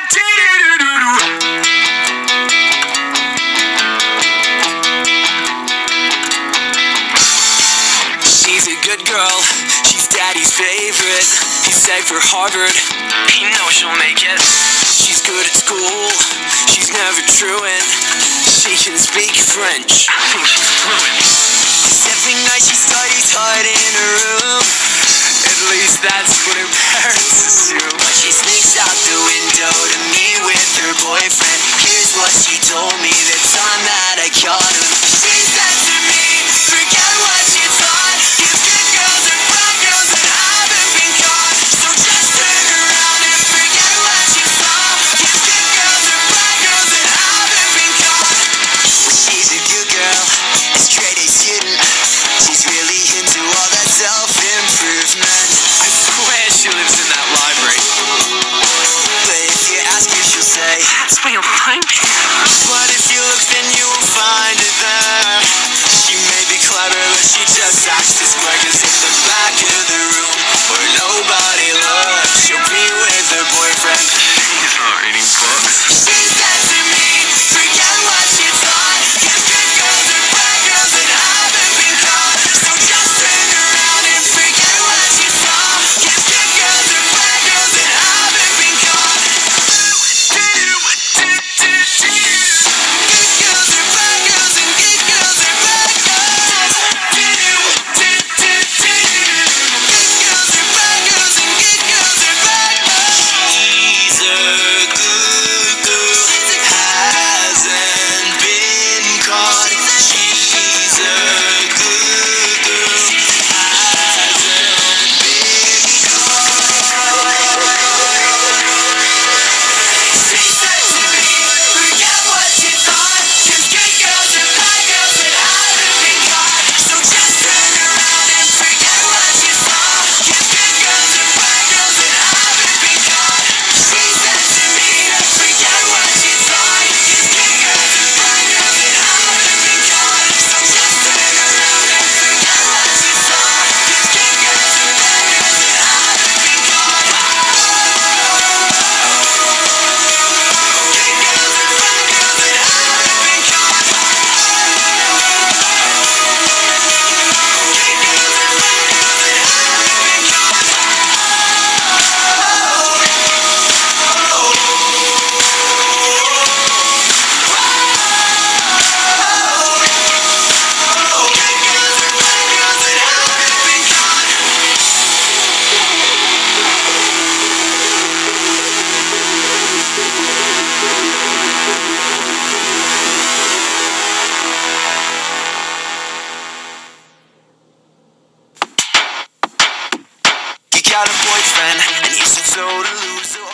She's a good girl, she's daddy's favorite. He's saved for Harvard, he knows she'll make it. She's good at school, she's never truant. She can speak French, I think she's fluent. 'Cause every night she studies hard in her room. At least that's what her parents assume. But she sneaks out the window to meet with her boyfriend. Here's what she told me the time that I caught him. She said to me, forget what you thought. Cause good girls are bad girls that haven't been caught. So just turn around and forget what you saw. Cause good girls are bad girls that haven't been caught. Well, she's a good girl, a straight A student. She's really into all that self-improvement. I swear she lives in that library. But if you ask her, she'll say, that's where you'll find me. But if you look, then you will find her there. She may be clever, but she just acts as quick as at the back of the room where nobody looks. She'll be with her boyfriend. He's not reading books. She said to me, forget what you thought. Cause good girls are bad girls that haven't been caught. So just turn around and forget what you saw. Cause good girls are bad girls that haven't been caught. Good girls are bad girls and good girls are bad girls. Good girls are bad girls and good girls are bad girls. She's a good girl, hasn't been caught. She's a good girl, hasn't been caught. She said to me, forget what you thought. Cause good girls are bad girls that haven't been caught. So just turn around and forget what you saw. Cause good girls are bad girls that haven't been caught. She said to me, forget what you thought. Cause good girls are bad girls that haven't been caught. So just turn around and forget what you saw. Cause good girls are bad girls that haven't been caught. Good girls are bad girls that haven't been caught. Good girls are bad girls that haven't been caught. You got a boyfriend and he's so to lose.